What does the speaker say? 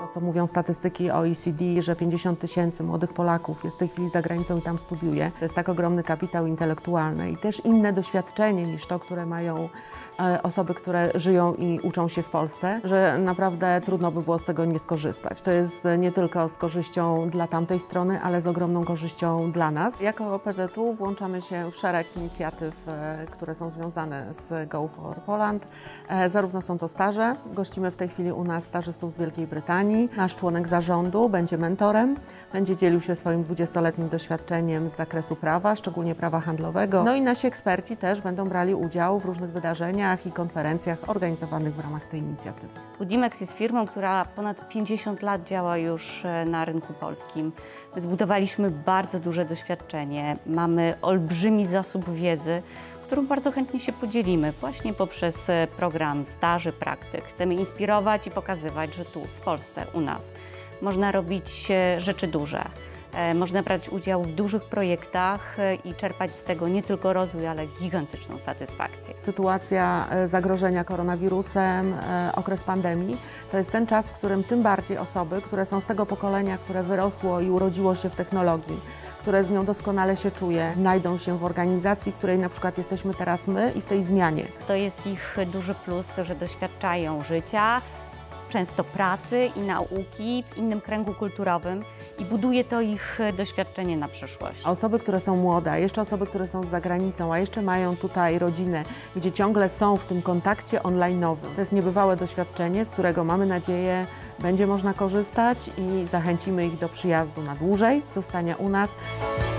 Co mówią statystyki OECD, że 50 000 młodych Polaków jest w tej chwili za granicą i tam studiuje. To jest tak ogromny kapitał intelektualny i też inne doświadczenie niż to, które mają osoby, które żyją i uczą się w Polsce, że naprawdę trudno by było z tego nie skorzystać. To jest nie tylko z korzyścią dla tamtej strony, ale z ogromną korzyścią dla nas. Jako OPZU włączamy się w szereg inicjatyw, które są związane z Go for Poland. Zarówno są to staże, gościmy w tej chwili u nas stażystów z Wielkiej Brytanii. Nasz członek zarządu będzie mentorem, będzie dzielił się swoim 20-letnim doświadczeniem z zakresu prawa, szczególnie prawa handlowego. No i nasi eksperci też będą brali udział w różnych wydarzeniach i konferencjach organizowanych w ramach tej inicjatywy. Budimex jest firmą, która ponad 50 lat działa już na rynku polskim. Zbudowaliśmy bardzo duże doświadczenie, mamy olbrzymi zasób wiedzy, którą bardzo chętnie się podzielimy właśnie poprzez program staży, praktyk. Chcemy inspirować i pokazywać, że tu w Polsce, u nas można robić rzeczy duże. Można brać udział w dużych projektach i czerpać z tego nie tylko rozwój, ale gigantyczną satysfakcję. Sytuacja zagrożenia koronawirusem, okres pandemii, to jest ten czas, w którym tym bardziej osoby, które są z tego pokolenia, które wyrosło i urodziło się w technologii, które z nią doskonale się czuje, znajdą się w organizacji, w której na przykład jesteśmy teraz my i w tej zmianie. To jest ich duży plus, że doświadczają życia, często pracy i nauki w innym kręgu kulturowym i buduje to ich doświadczenie na przyszłość. Osoby, które są młode, a jeszcze osoby, które są za granicą, a jeszcze mają tutaj rodzinę, gdzie ciągle są w tym kontakcie online'owym. To jest niebywałe doświadczenie, z którego mamy nadzieję będzie można korzystać i zachęcimy ich do przyjazdu na dłużej, zostania u nas.